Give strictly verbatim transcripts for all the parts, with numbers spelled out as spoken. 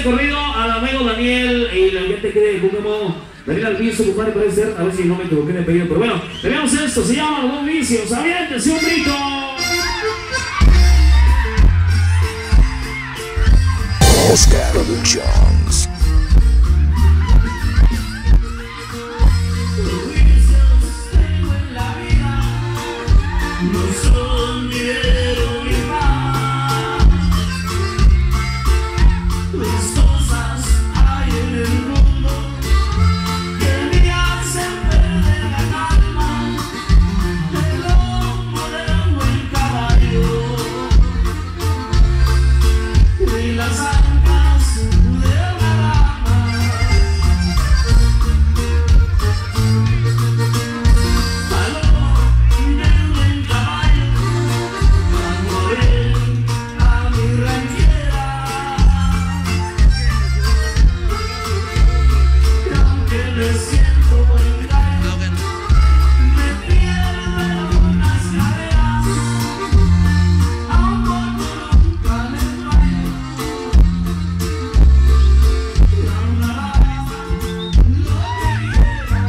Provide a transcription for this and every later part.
corrido al amigo Daniel y la gente que Pokémon. Daniel Alviso, compadre, parece ser, a ver si no me equivoqué en el pedido, pero bueno, tenemos esto, se llama Los Dos Vicios. Aviéntese un grito. Oscar Productions. Los vicios tengo en la vida no son dinero ni paz. Las cosas hay en el mundo que me hacen perder la calma. El lomo del buen caballo y las ancas de una dama. Valor del buen caballo, amoré a mi ranchera. Y aunque me siento engañado, me pierden unas caderas, aún cuando nunca les fallo. Y aún hará lo que quiera.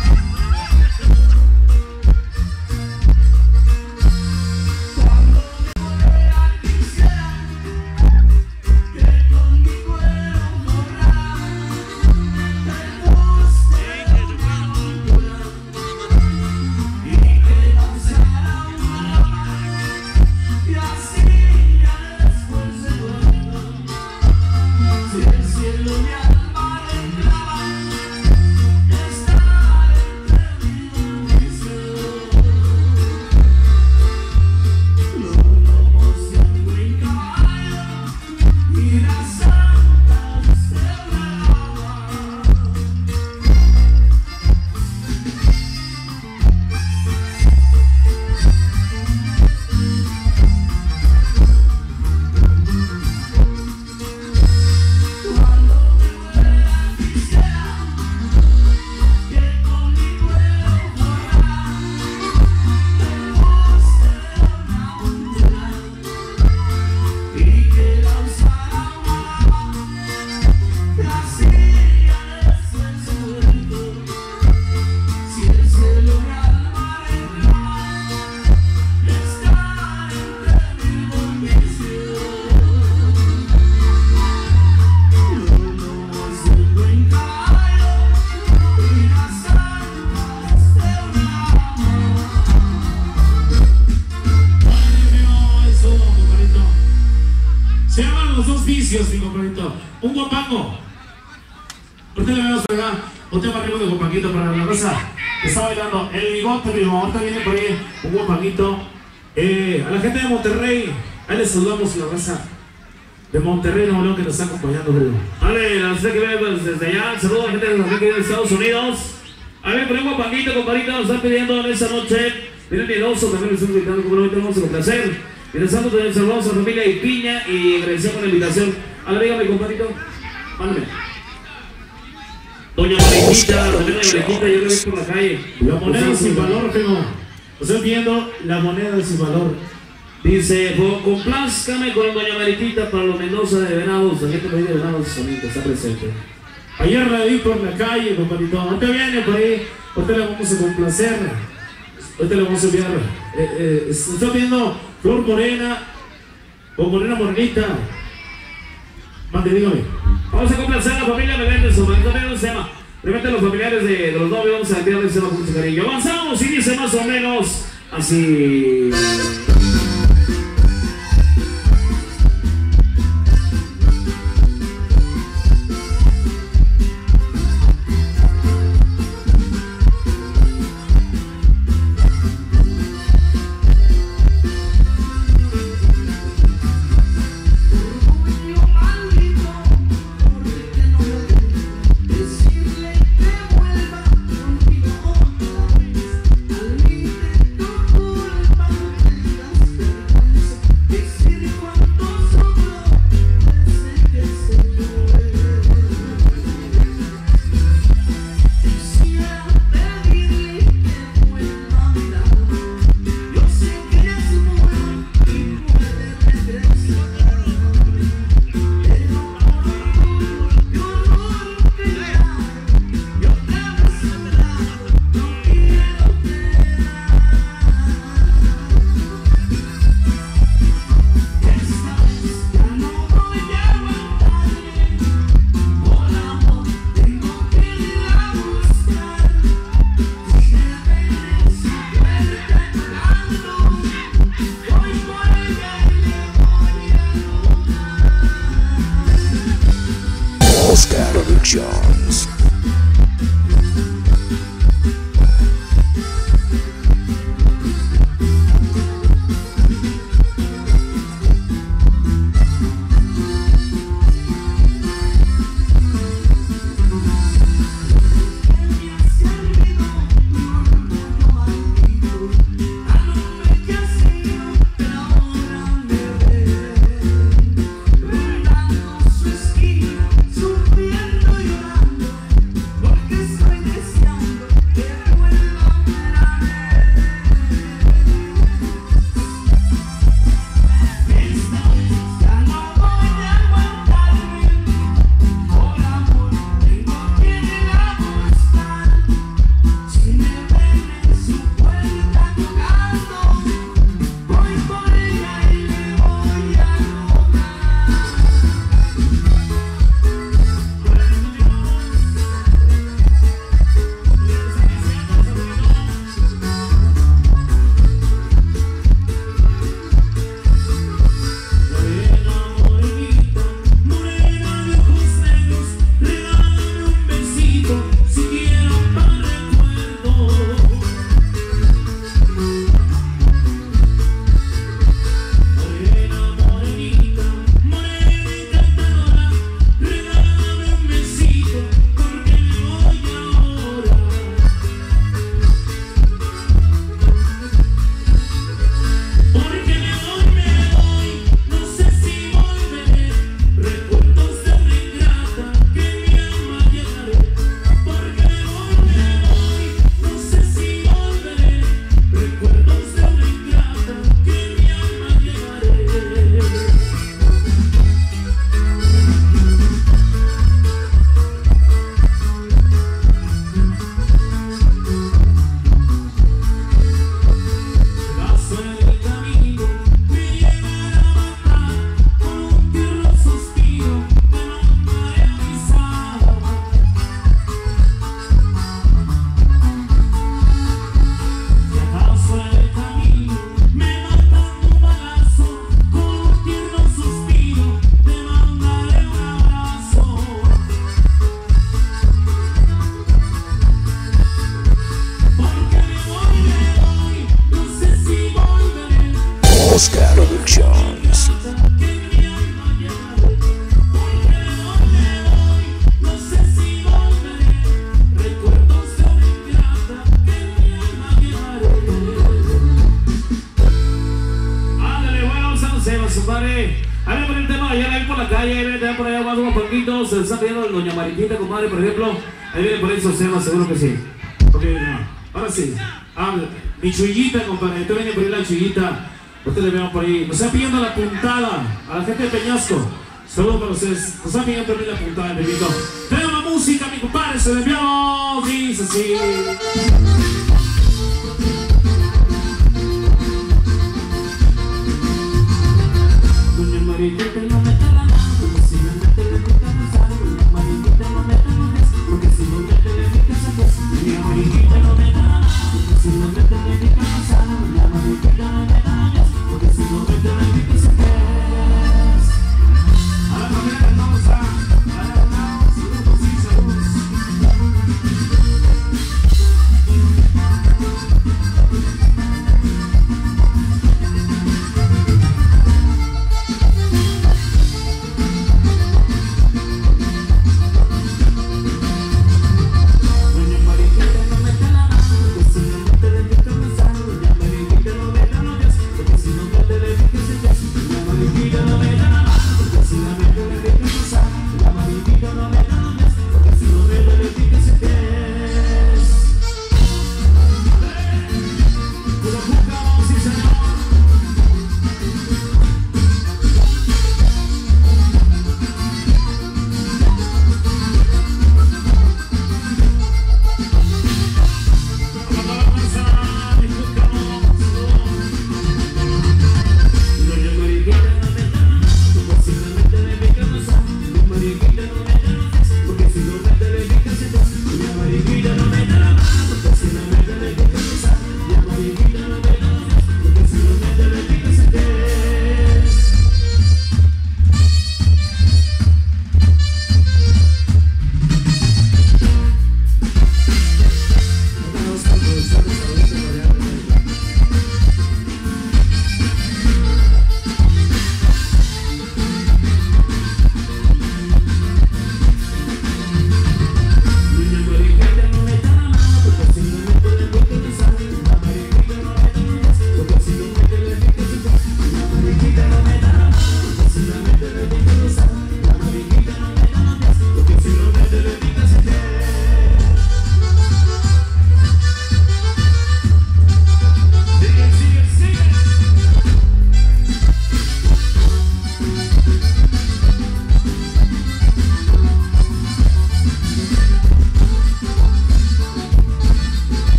Cuando me volea quisiera que con mi cuero forrara el poste de una montura y que lanzara una rama y así ya después se duerma. Si el cielo mi alma reclama, estar entre mi dormición. Los lomos de un buen caballo y las ancas de una dama. Cuando me muera quisiera que con mi cuero forrara el poste de una montura y que la usara una dama y así ya después se duerma. Si el cielo mi alma reclama, estar entre mi dormición. Los lomos del buen caballo y las ancas de una dama. Eso, compadrito. Se llaman Los Dos Vicios, mi compadrito. Un guapango. Ahorita le vemos por acá. Un tema arriba de guapanguito para la raza que está bailando. El bigote, mi mamá, ahorita viene por ahí. Un guapanguito. Eh, a la gente de Monterrey, ahí les saludamos a la raza de Monterrey, Nuevo León, que nos está acompañando, creo. Vale, la gente que viene desde allá, saludos a la gente que viene de Estados Unidos. A ver, por un guapanguito, compadrito, nos están pidiendo en esta noche. Miren, miedoso, también les están gritando, como no tenemos el placer. Interesante, también saludamos a la familia y Piña y agradecemos por la invitación. A ver, dígame, compadrito, mándame. Doña Mariquita, también Doña Mariquita, yo creo que es por la calle. La moneda sin valor, primo. Estoy viendo la moneda sin valor. Dice, "Po- complázcame con Doña Mariquita para los Mendoza de Venados". La gente de Venados también que está presente. Ayer la vi por la calle, compadrito. Ahorita viene por ahí. Ahorita le vamos a complacer. Ahorita le vamos a enviar. Eh, eh, estoy viendo Flor Morena o Morena Morenita. Mande, dígame. Vamos a complacer a la familia Meléndez, su marido también se llama. Realmente los familiares de, de los novios vamos a enviarles ese mucho cariño. Avanzamos y dice más o menos así. Decirle que vuelva contigo otra vez, al límite tu culpa. Productions. Oscar Productions. Ándale, bueno, vamos a hacer, compadre. Ahí me ponen el tema, ya la vi por la calle, ahí viene por allá más unos poquitos, se está pidiendo el Doña Mariquita, compadre, por ejemplo. Ahí viene por ahí esos temas, seguro que sí. Ok, no. Ahora sí. Ah, mi chuyita, compadre, usted viene por ahí la chuyita. Ustedes le vemos por ahí. Nos están pidiendo la puntada a la gente de Peñasco. Saludos para ustedes. Nos están pidiendo también la puntada, bebito. Tenemos la música, mi compadre. Se le enviamos. Dice así. Doña Mariquita no mete la mano, porque si no mete le pica no sabe. Doña Mariquita no mete los pies, porque si no mete le pica se pues. Doña Mariquita no mete la mano, porque si no mete le pica no sabe. Doña Mariquita no mete los pies, porque si no mete le pica se pues. A la manera vamos a, a la vamos, saludos y saludos.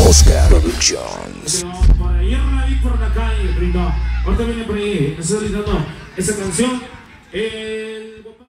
Oscar Productions. Para ir a por la calle, ahorita viene por ahí, estoy gritando esa canción. Eh,